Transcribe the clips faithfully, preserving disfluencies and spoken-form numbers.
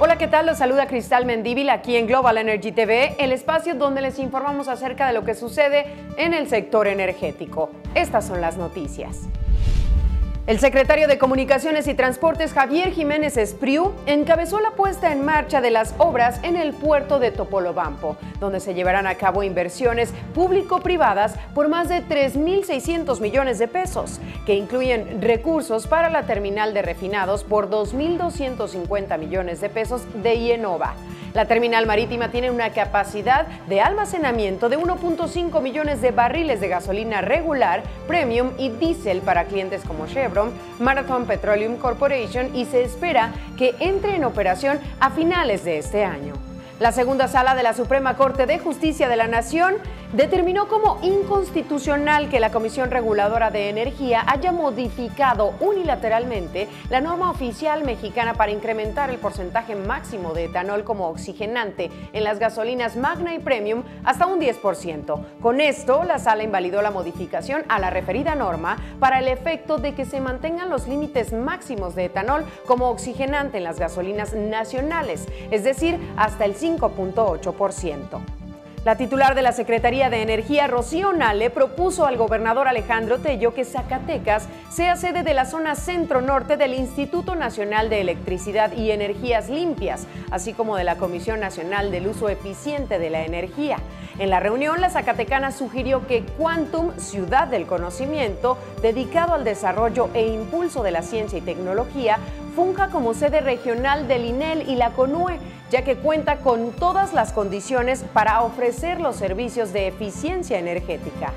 Hola, ¿qué tal? Los saluda Cristal Mendívil aquí en Global Energy T V, el espacio donde les informamos acerca de lo que sucede en el sector energético. Estas son las noticias. El secretario de Comunicaciones y Transportes, Javier Jiménez Espriu, encabezó la puesta en marcha de las obras en el puerto de Topolobampo, donde se llevarán a cabo inversiones público-privadas por más de tres mil seiscientos millones de pesos, que incluyen recursos para la terminal de refinados por dos mil doscientos cincuenta millones de pesos de IEnova. La terminal marítima tiene una capacidad de almacenamiento de uno punto cinco millones de barriles de gasolina regular, premium y diésel para clientes como Chevron, Marathon Petroleum Corporation, y se espera que entre en operación a finales de este año. La segunda sala de la Suprema Corte de Justicia de la Nación determinó como inconstitucional que la Comisión Reguladora de Energía haya modificado unilateralmente la norma oficial mexicana para incrementar el porcentaje máximo de etanol como oxigenante en las gasolinas Magna y Premium hasta un diez por ciento. Con esto, la sala invalidó la modificación a la referida norma para el efecto de que se mantengan los límites máximos de etanol como oxigenante en las gasolinas nacionales, es decir, hasta el cinco punto ocho por ciento. La titular de la Secretaría de Energía, Rocío Nale, propuso al gobernador Alejandro Tello que Zacatecas sea sede de la zona centro-norte del Instituto Nacional de Electricidad y Energías Limpias, así como de la Comisión Nacional del Uso Eficiente de la Energía. En la reunión, la zacatecana sugirió que Quantum, Ciudad del Conocimiento, dedicado al desarrollo e impulso de la ciencia y tecnología, funja como sede regional del INEL y la CONUE, ya que cuenta con todas las condiciones para ofrecer los servicios de eficiencia energética.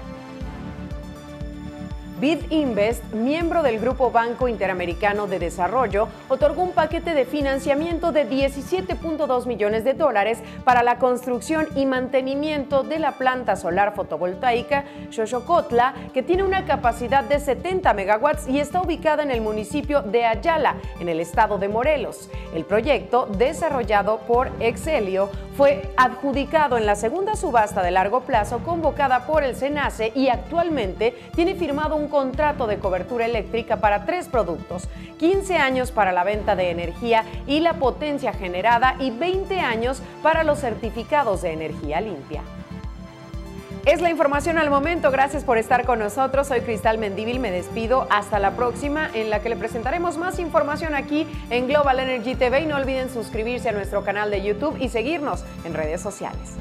BidInvest, miembro del Grupo Banco Interamericano de Desarrollo, otorgó un paquete de financiamiento de diecisiete punto dos millones de dólares para la construcción y mantenimiento de la planta solar fotovoltaica Xochocotla, que tiene una capacidad de setenta megawatts y está ubicada en el municipio de Ayala, en el estado de Morelos. El proyecto, desarrollado por Excelio, fue adjudicado en la segunda subasta de largo plazo convocada por el SENACE y actualmente tiene firmado un contrato de cobertura eléctrica para tres productos, quince años para la venta de energía y la potencia generada y veinte años para los certificados de energía limpia. Es la información al momento. Gracias por estar con nosotros. Soy Cristal Mendívil. Me despido hasta la próxima, en la que le presentaremos más información aquí en Global Energy T V. Y no olviden suscribirse a nuestro canal de YouTube y seguirnos en redes sociales.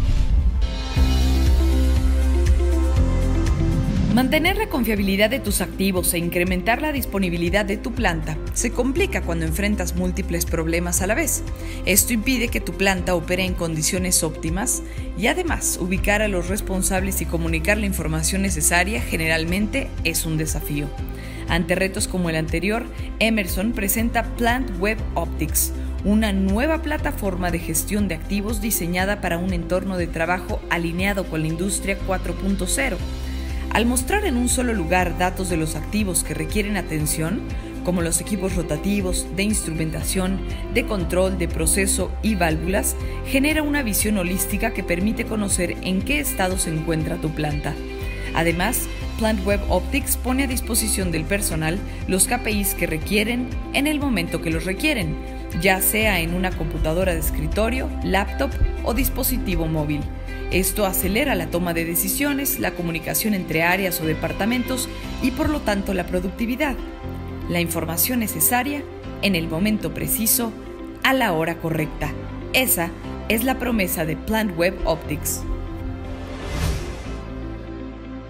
Mantener la confiabilidad de tus activos e incrementar la disponibilidad de tu planta se complica cuando enfrentas múltiples problemas a la vez. Esto impide que tu planta opere en condiciones óptimas y además ubicar a los responsables y comunicar la información necesaria generalmente es un desafío. Ante retos como el anterior, Emerson presenta Plant Web Optics, una nueva plataforma de gestión de activos diseñada para un entorno de trabajo alineado con la industria cuatro punto cero. Al mostrar en un solo lugar datos de los activos que requieren atención, como los equipos rotativos, de instrumentación, de control, de proceso y válvulas, genera una visión holística que permite conocer en qué estado se encuentra tu planta. Además, Plant Web Optics pone a disposición del personal los K P Is que requieren en el momento que los requieren, ya sea en una computadora de escritorio, laptop o dispositivo móvil. Esto acelera la toma de decisiones, la comunicación entre áreas o departamentos y por lo tanto la productividad. La información necesaria en el momento preciso, a la hora correcta. Esa es la promesa de Plant Web Optics.